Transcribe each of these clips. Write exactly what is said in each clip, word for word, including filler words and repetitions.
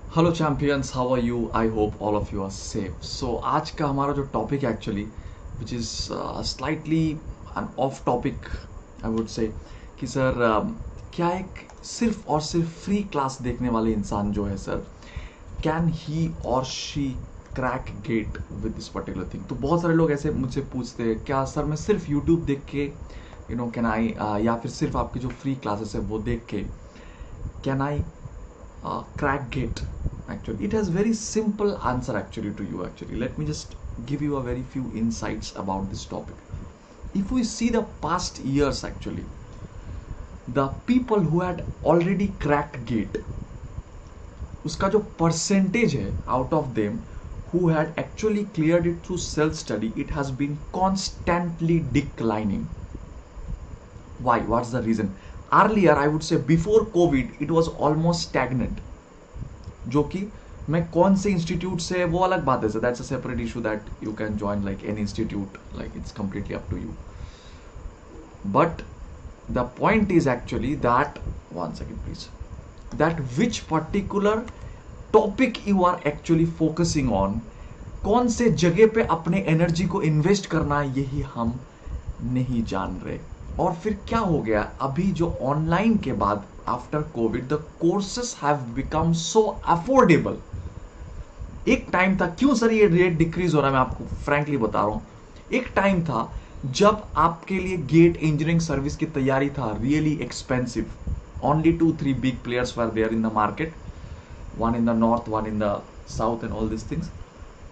Hello champions, how are you? I hope all of you are safe. So आज का हमारा जो topic है actually, which is slightly an off topic, I would say कि sir क्या एक सिर्फ और सिर्फ फ्री क्लास देखने वाले इंसान जो है sir, can he or she crack GATE with this particular thing. तो बहुत सारे लोग ऐसे मुझसे पूछते हैं, क्या सर मैं सिर्फ यूट्यूब देख के यू नो कैन आई, या फिर सिर्फ आपकी जो फ्री क्लासेस है वो देख के can I uh, crack gate? Actually it has very simple answer actually to you. Actually, let me just give you a very few insights about this topic. If we see the past years, actually the people who had already cracked gate, उसका जो percentage है out of them who had actually cleared it through self study, it has been constantly declining. Why? What's the reason? Earlier, I would say before COVID, it was almost stagnant. जो कि मैं कौन से institute से, वो अलग बात है. That's a separate issue that you can join like any institute, like it's completely up to you. But the point is actually that, one second please, that which particular topic you are actually focusing on, कौन से जगह पे अपने energy को invest करना है, यही हम नहीं जान रहे. और फिर क्या हो गया, अभी जो ऑनलाइन के बाद after COVID the courses have become so affordable. एक टाइम था, क्यों सर ये रेट डिक्रीज हो रहा है, मैं आपको फ्रैंकली बता रहा हूं. एक टाइम था जब आपके लिए गेट इंजीनियरिंग सर्विस की तैयारी था really expensive. Only two three big players were there in the market, one in the north, one in the south and all this things.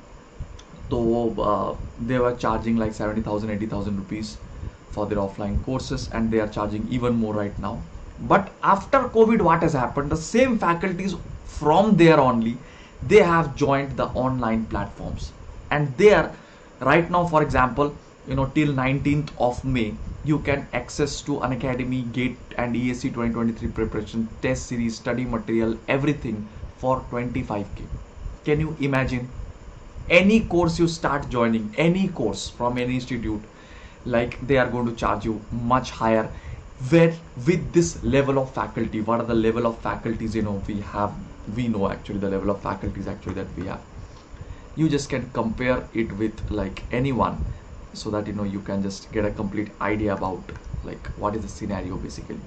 तो they were charging like seventy thousand, eighty thousand rupees for their offline courses, and they are charging even more right now. But after COVID, what has happened? The same faculties from there only, they have joined the online platforms, and they are right now, for example, you know, till nineteenth of May, you can access to Unacademy, GATE and E S C twenty twenty-three preparation, test series, study material, everything for twenty-five K. Can you imagine? Any course you start joining, any course from any institute, like they are going to charge you much higher. Where with this level of faculty, what are the level of faculties, you know, we have, we know actually the level of faculties actually that we have. You just can compare it with like anyone, so that you know you can just get a complete idea about like what is the scenario basically.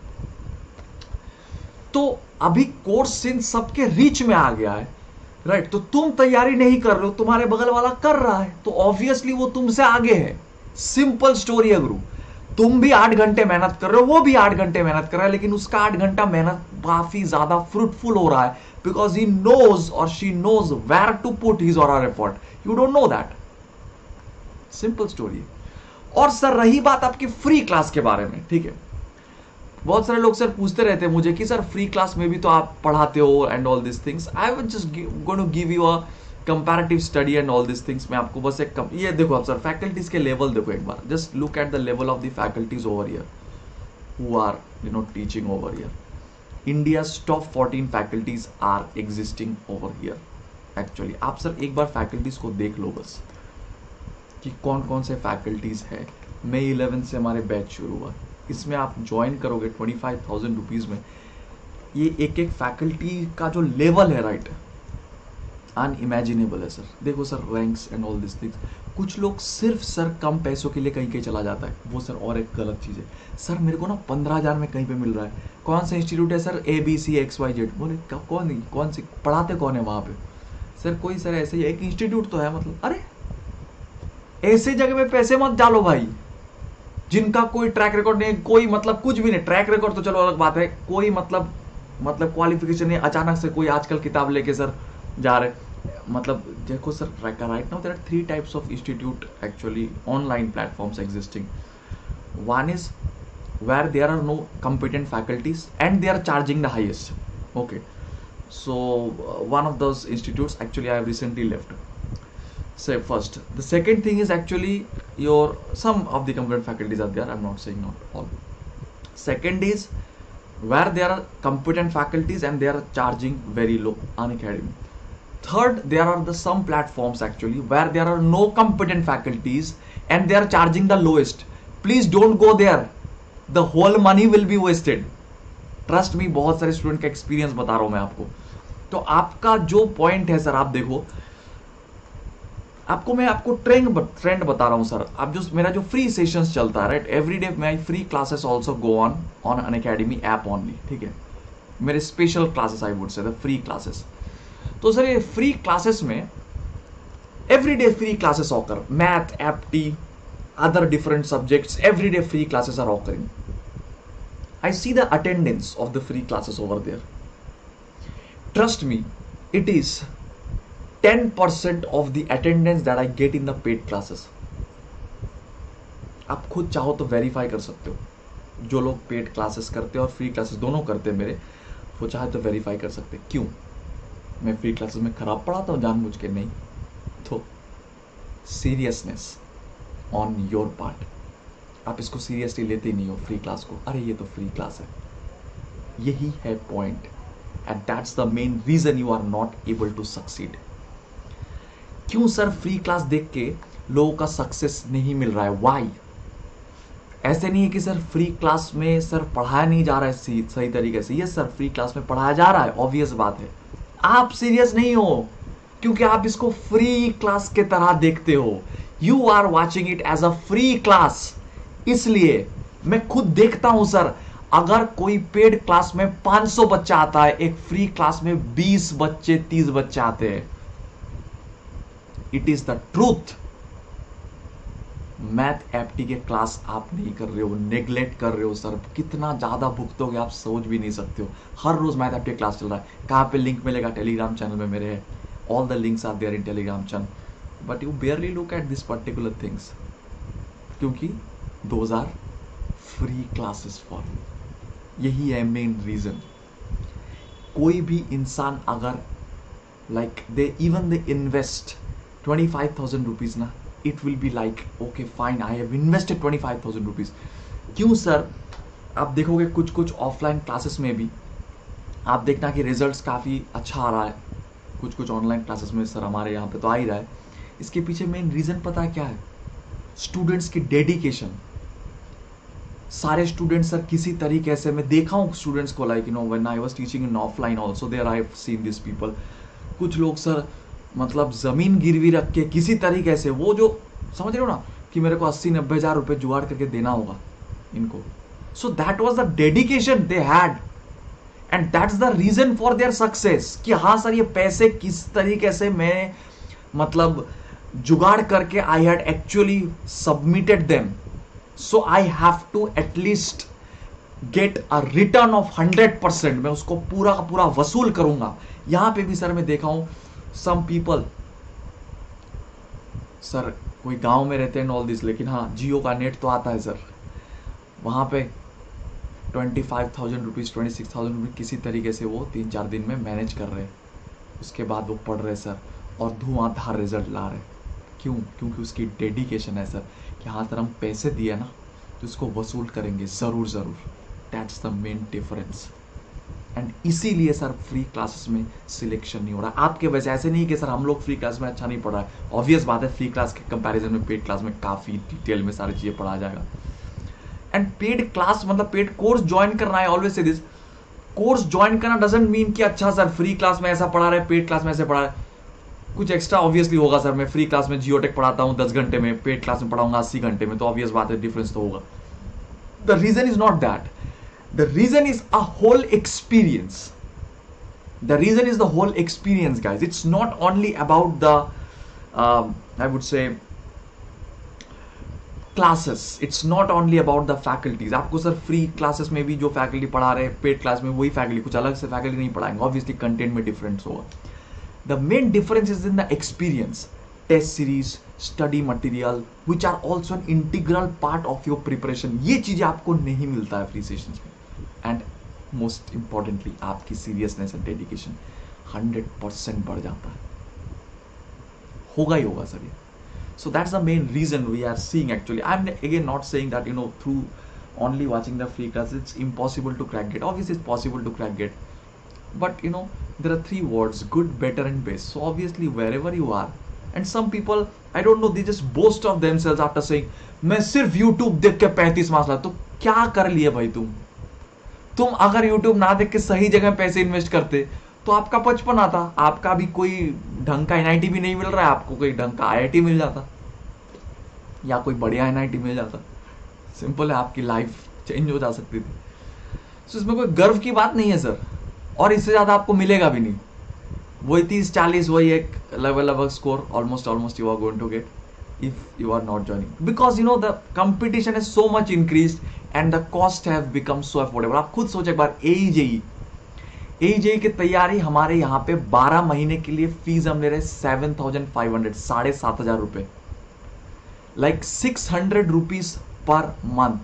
तो अभी course in सबके reach में आ गया है, right right? तो तुम तैयारी नहीं कर रहे हो, तुम्हारे बगल वाला कर रहा है, तो ऑब्वियसली वो तुमसे आगे है. सिंपल स्टोरी है गुरु. तुम भी आठ घंटे मेहनत कर रहे हो, वो भी आठ घंटे मेहनत कर रहा है, लेकिन उसका आठ घंटा मेहनत काफी ज्यादा फ्रूटफुल हो रहा है, because he knows or she knows where to put his or her effort. You don't know that. Simple story. और सर रही बात आपकी फ्री क्लास के बारे में, ठीक है, बहुत सारे लोग सर पूछते रहते हैं मुझे कि सर फ्री क्लास में भी तो आप पढ़ाते हो and all this things. I was just going to give you a comparative study and all this things. मैं आपको बस एक कम, ये देखो आप सर फैकल्टीज के लेवल देखो एक बार, just look at the level of the faculties over here who are you know teaching over here. India's top fourteen faculties are existing over here. Actually आप सर एक बार फैकल्टीज को देख लो बस कि कौन कौन से फैकल्टीज है. मई इलेवन से हमारे बैच शुरू हुआ, इसमें आप ज्वाइन करोगे ट्वेंटी फाइव थाउजेंड रुपीज में. ये एक एक फैकल्टी का जो लेवल है, राइट, अनइमेजिनेबल है सर. देखो sir ranks and all this things. कुछ लोग सिर्फ सर कम पैसों के लिए कहीं कहीं चला जाता है, वो सर और एक गलत चीज़ है. सर मेरे को ना पंद्रह हज़ार में कहीं पे मिल रहा है, कौन सा इंस्टीट्यूट है sir, A B C X Y Z. बोले कौन कौन सी पढ़ाते कौन है वहाँ पे? सर कोई सर ऐसे ही एक इंस्टीट्यूट तो है. मतलब अरे ऐसे जगह में पैसे मत डालो भाई, जिनका कोई ट्रैक रिकॉर्ड नहीं, कोई मतलब कुछ भी नहीं. ट्रैक रिकॉर्ड तो चलो अलग बात है, कोई मतलब मतलब क्वालिफिकेशन नहीं, अचानक से कोई आजकल किताब लेके सर जा रहे. मतलब देखो sir right now there are three types of institute actually online platforms existing. One is where there are no competent faculties and they are charging the highest. Okay, so uh, one of those institutes actually I have recently left. Say first, the second thing is actually your, some of the competent faculties are there, I'm not saying not all. Second is where there are competent faculties and they are charging very low, Unacademy. Third, there are the some platforms actually where there are no competent faculties and they are charging the lowest. Please don't go there, the whole money will be wasted. Trust me, बहुत सारे student का experience बता रहा हूं मैं आपको. तो आपका जो पॉइंट है सर, आप देखो, आपको मैं आपको ट्रेंड ट्रेंड बता रहा हूं सर। आप जो मेरा जो फ्री सेशंस चलता है right, every day my free classes also go on on Unacademy app only, ठीक है, मेरे special classes I would say the free classes. तो सर ये फ्री क्लासेस में every day free classes occur, math, apti, other different subjects, every day free classes are occurring. I see the attendance of the free classes over there. Trust me, it is ten percent of the attendance that I get in the paid classes. आप खुद चाहो तो verify कर सकते हो, जो लोग paid classes करते हैं और फ्री क्लासेस दोनों करते हैं मेरे, वो चाहे तो वेरीफाई कर सकते हैं। क्यों मैं फ्री क्लासेस में खराब पढ़ाता हूँ जानबूझ के? नहीं, तो सीरियसनेस ऑन योर पार्ट, आप इसको सीरियसली लेते ही नहीं हो फ्री क्लास को, अरे ये तो फ्री क्लास है, यही है point, and that's the main reason you are not able to succeed. क्यों सर फ्री क्लास देख के लोगों का सक्सेस नहीं मिल रहा है? वाई? ऐसे नहीं है कि सर फ्री क्लास में सर पढ़ाया नहीं जा रहा है सही, सही तरीके से। यस सर, फ्री क्लास में पढ़ाया जा रहा है, ऑब्वियस बात है, आप सीरियस नहीं हो क्योंकि आप इसको फ्री क्लास के तरह देखते हो। You are watching it as a free class, इसलिए मैं खुद देखता हूं सर, अगर कोई पेड क्लास में पाँच सौ बच्चा आता है, एक फ्री क्लास में बीस बच्चे तीस बच्चे आते हैं। It is the truth. Math apti के क्लास आप नहीं कर रहे हो, नेग्लेक्ट कर रहे हो सर, कितना ज्यादा भुगतोगे आप सोच भी नहीं सकते हो। हर रोज मैथ एप्टी क्लास चल रहा है, कहां पे लिंक मिलेगा? टेलीग्राम चैनल में मेरे है, all the links are there in Telegram channel, but you barely look at this particular things, क्योंकि those are free classes for you. यही है मेन रीजन। कोई भी इंसान अगर like they even they invest twenty five thousand rupees ना, it will be like okay fine, I have invested twenty five thousand rupees. क्यों sir? आप देखोगे कुछ कुछ ऑफलाइन क्लासेस में भी आप देखना कि रिजल्ट्स काफ़ी अच्छा आ रहा है, कुछ कुछ ऑनलाइन क्लासेस में सर हमारे यहाँ पे तो आ ही रहा है। इसके पीछे मेन रीजन पता है क्या है? स्टूडेंट्स की डेडिकेशन। सारे स्टूडेंट्स सर किसी तरीके से, मैं देखा हूँ स्टूडेंट्स को, like you know when I was teaching in offline also there I have seen this people. कुछ लोग सर मतलब जमीन गिरवी रख के किसी तरीके से, वो जो समझ रहे हो ना कि मेरे को अस्सी नब्बे हजार रुपए जुगाड़ करके देना होगा इनको, so that was the dedication they had and that's the reason for their success. कि हाँ सर ये पैसे किस तरीके से मैं मतलब जुगाड़ करके I had actually submitted them, so I have to at least get a return of hundred percent. मैं उसको पूरा का पूरा वसूल करूंगा। यहां पे भी सर मैं देखा हूं सम पीपल, सर कोई गांव में रहते हैं ऑल दिस, लेकिन हाँ जियो का नेट तो आता है सर, वहां पे twenty five thousand rupees twenty six thousand rupees किसी तरीके से वो तीन चार दिन में मैनेज कर रहे हैं। उसके बाद वो पढ़ रहे सर और धुआंधार रिजल्ट ला रहे। क्यों? क्योंकि उसकी डेडिकेशन है सर कि हाँ सर हम पैसे दिए ना तो इसको वसूल करेंगे ज़रूर ज़रूर। That's the main difference. And इसीलिए सर फ्री क्लासेस में सिलेक्शन नहीं हो रहा आपके वजह। ऐसे नहीं कि सर हम लोग फ्री क्लास में अच्छा नहीं पढ़ा है, ऑब्वियस बात है फ्री क्लास के कंपैरिजन में पेड क्लास में काफ़ी डिटेल में सारी चीज़ें पढ़ा जाएगा। एंड पेड क्लास मतलब पेड कोर्स ज्वाइन करना है, always say this, course join करना डजंट मीन कि अच्छा सर फ्री क्लास में ऐसा पढ़ा रहे पेड क्लास में ऐसे पढ़ा रहे। कुछ एक्स्ट्रा ऑब्वियसली होगा सर, मैं फ्री क्लास में जियोटेक पढ़ाता हूँ दस घंटे में, पेड क्लास में पढ़ाऊंगा अस्सी घंटे में, तो ऑब्वियस बात है डिफरेंस तो होगा। The reason is not that, the reason is a whole experience. The reason is the whole experience guys. It's not only about the I would say classes, it's not only about the faculties. आपको sir free classes में भी जो faculty पढ़ा रहे हैं paid class में वही faculty, कुछ अलग से फैकल्टी नहीं पढ़ाएंगे, ऑब्वियसली कंटेंट में डिफरेंस होगा। The main difference is in the experience, test series, study material, which are also an integral part of your preparation. ये चीजें आपको नहीं मिलता है फ्री सेशंस में। एंड मोस्ट इंपॉर्टेंटली आपकी seriousness and dedication hundred percent बढ़ जाता है, होगा ही होगा सर ये। So that's the main reason we are seeing actually. I'm again not saying that you know through only watching the free class it's impossible to crack it. Obviously it's possible to crack it. But you know there are three words: good, better and best. So obviously wherever you are, and some people I don't know they just boast of themselves after saying मैं सिर्फ YouTube देख के पैंतीस marks ला। तो क्या कर लिए भाई तुम? तुम अगर YouTube ना देख के सही जगह पैसे इन्वेस्ट करते तो आपका बचपन आता, आपका भी कोई ढंग का एनआईटी भी नहीं मिल रहा है, आपको कोई ढंग का आईआईटी मिल जाता या कोई बढ़िया एनआईटी मिल जाता। सिंपल है, आपकी लाइफ चेंज हो जा सकती थी। so, इसमें कोई गर्व की बात नहीं है सर, और इससे ज्यादा आपको मिलेगा भी नहीं। वही तीस चालीस, वही एक लेवल लगभग score, almost almost you are going to get if you are not joining, because you know the competition is so much increased and the cost have become so affordable। आप खुद सोचे एक बार, एईजेई एईजेई की तैयारी हमारे यहाँ पे बारह महीने के लिए फीस हम ले रहे सेवन थाउजेंड फाइव हंड्रेड, साढ़े सात हजार रुपए, like six hundred rupees per month,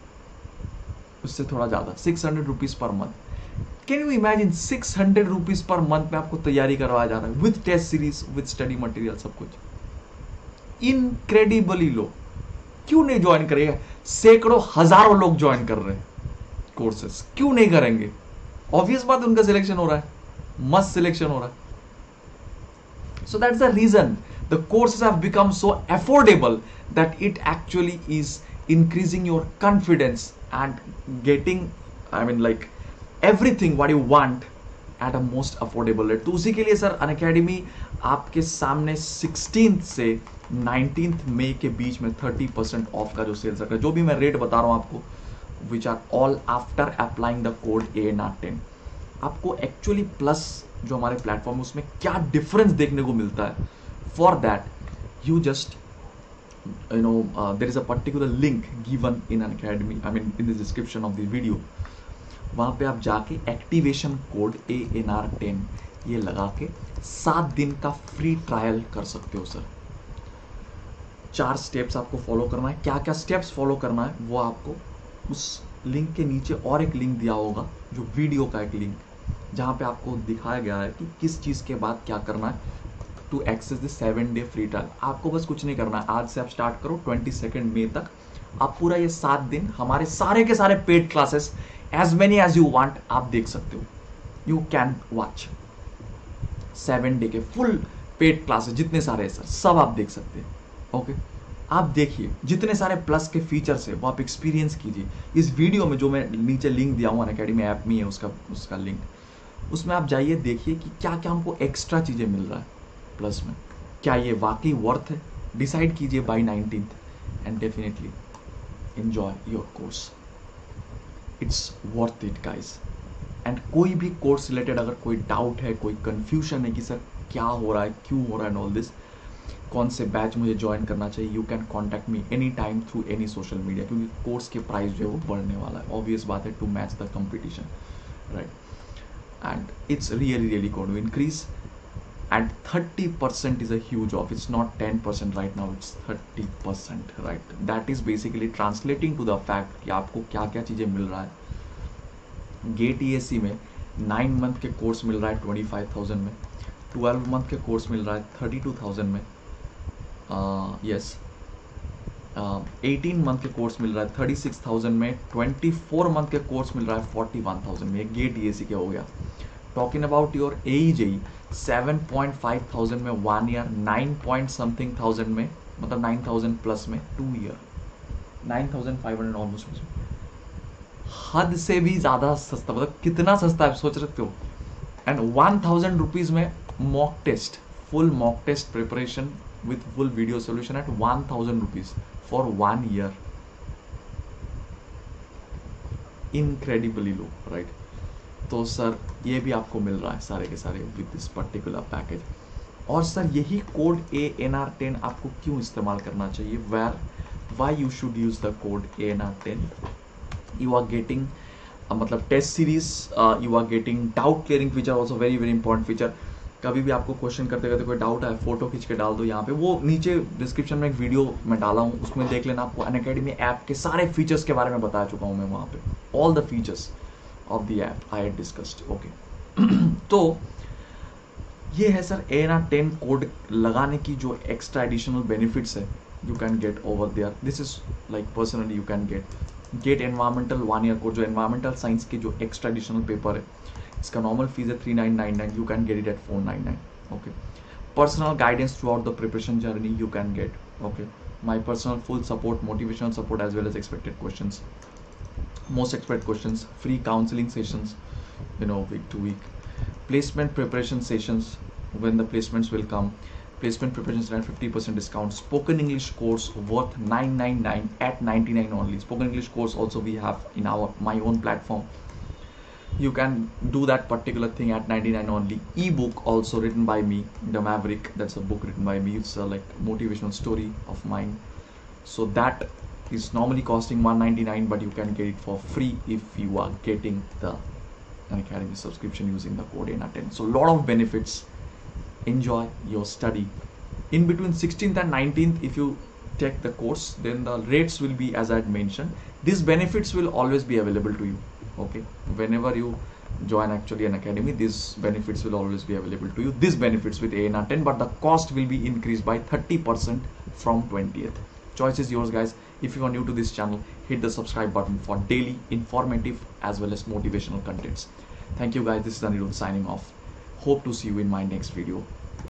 उससे थोड़ा ज्यादा, six hundred rupees per month. Can you imagine, six hundred rupees per month में आपको तैयारी करवाया जा रहा है with test series, with study material, सब कुछ इनक्रेडिबली लो। क्यों नहीं ज्वाइन करेगा? सैकड़ों हजारों लोग ज्वाइन कर रहे हैं कोर्सेस, क्यों नहीं करेंगे? ऑब्वियस बात, उनका सिलेक्शन हो रहा है, मस्त सिलेक्शन हो रहा है। So that's the reason the courses have become so affordable that it actually is increasing your confidence and getting, I mean like everything what you want at a most affordable rate. तो उसी के लिए sir Unacademy आपके सामने sixteenth से nineteenth मई के बीच में thirty percent of का जो सेल्स रखा है, जो भी मैं रेट बता रहा हूं आपको, which are all after applying the code A N R ten. आपको एक्चुअली प्लस जो हमारे प्लेटफॉर्म है उसमें क्या डिफरेंस देखने को मिलता है, for that you just you know there is a particular link given in Unacademy, I mean in the description of the video. वहां पे आप जाके activation code A N R ten ये लगा के सात दिन का फ्री ट्रायल कर सकते हो सर। चार स्टेप्स आपको फॉलो करना है। क्या क्या स्टेप्स फॉलो करना है वो आपको उस लिंक के नीचे और एक लिंक दिया होगा, जो वीडियो का एक लिंक, जहां पे आपको दिखाया गया है कि किस चीज के बाद क्या करना है to access the seven day free trial. आपको बस कुछ नहीं करना है, आज से आप स्टार्ट करो, ट्वेंटी सेकेंड मई तक आप पूरा ये सात दिन हमारे सारे के सारे paid classes as many as you want आप देख सकते हो। You can watch seven day के फुल पेड क्लासेस, जितने सारे हैं सर सब आप देख सकते हैं। Okay okay? आप देखिए जितने सारे प्लस के फीचर्स है वो आप एक्सपीरियंस कीजिए। इस वीडियो में जो मैं नीचे लिंक दिया हूँ अनअकैडमी ऐप में है उसका उसका लिंक, उसमें आप जाइए देखिए कि क्या क्या हमको एक्स्ट्रा चीज़ें मिल रहा है प्लस में, क्या ये वाकई वर्थ है। डिसाइड कीजिए by nineteenth and definitely enjoy your course, it's worth it guys. And कोई भी कोर्स रिलेटेड अगर कोई डाउट है, कोई कंफ्यूजन है कि सर क्या हो रहा है, क्यों हो रहा है एंड ऑल दिस, कौन से बैच मुझे ज्वाइन करना चाहिए, you can contact me any time through any social media, क्योंकि कोर्स के प्राइस जो है वो बढ़ने वाला है, ऑब्वियस बात है, to match the competition, right. And it's really really going to increase and thirty percent is a huge off, it's not ten percent right now, it's thirty percent, right. That is basically translating to the fact कि आपको क्या क्या चीज़ें मिल रहा है। Gate E S C में nine month के course मिल रहा है ट्वेंटी फाइव थाउजेंड में, ट्वेल्व मंथ के कोर्स मिल रहा है थर्टी टू थाउजेंड में, यस एटीन मंथ के कोर्स मिल रहा है थर्टी सिक्स थाउजेंड में, ट्वेंटी फोर मंथ के कोर्स मिल रहा है फोर्टी वन थाउजेंड में। गेट ई एस सी क्या हो गया। Talking about your A E J E, seven point five thousand में one year, nine point something thousand में, मतलब नाइन थाउजेंड प्लस में two year, nine thousand five hundred almost, हद से भी ज़्यादा सस्ता, मतलब कितना सस्ता है सोच सकते हो। एंड वन थाउजेंड रुपीज़ में mock test, full mock test preparation with full video solution at one thousand rupees for one year, incredibly low, right? तो सर ये भी आपको मिल रहा है सारे के सारे with this particular package। और सर यही code A N R ten आपको क्यों इस्तेमाल करना चाहिए, where why you should use the code A N R ten, you are getting uh, मतलब test series, you are getting doubt clearing feature, also very very important feature। कभी भी आपको question करते करते कोई डाउट है, फोटो खींच के डाल दो यहाँ पे, वो नीचे डिस्क्रिप्शन में एक वीडियो मैं डाला हूँ, उसमें देख लेना। आपको अनअकैडमी ऐप के सारे फीचर्स के बारे में बता चुका हूँ मैं वहाँ पे, all the features of the app I had discussed, okay. तो ये है sir A N R ten code लगाने की जो एक्स्ट्रा एडिशनल बेनिफिट्स है, you can get over there. This is like personally you can get get environmental one year code, जो environmental science के जो एक्स्ट्रा एडिशनल पेपर है, इसका normal fees है three nine nine nine, you can get it at four nine nine, okay. Personal guidance throughout the preparation journey you can get, okay. My personal full support, motivational support as well as expected questions, most expected questions, free counselling sessions, you know week to week, placement preparation sessions, when the placements will come. Placement preparations at fifty percent discount. Spoken English course worth nine ninety-nine at ninety-nine only. Spoken English course also we have in our my own platform. You can do that particular thing at ninety-nine only. Ebook also written by me, The Maverick. That's a book written by me. It's a like motivational story of mine. So that is normally costing one ninety-nine, but you can get it for free if you are getting the Unacademy subscription using the code A N A ten. So a lot of benefits. Enjoy your study. In between sixteenth and nineteenth, if you take the course, then the rates will be as I had mentioned. These benefits will always be available to you. Okay, whenever you join actually an academy, these benefits will always be available to you. These benefits with A N A ten, but the cost will be increased by thirty percent from twentieth. Choice is yours, guys. If you are new to this channel, hit the subscribe button for daily informative as well as motivational contents. Thank you, guys. This is Anirudh signing off. Hope to see you in my next video.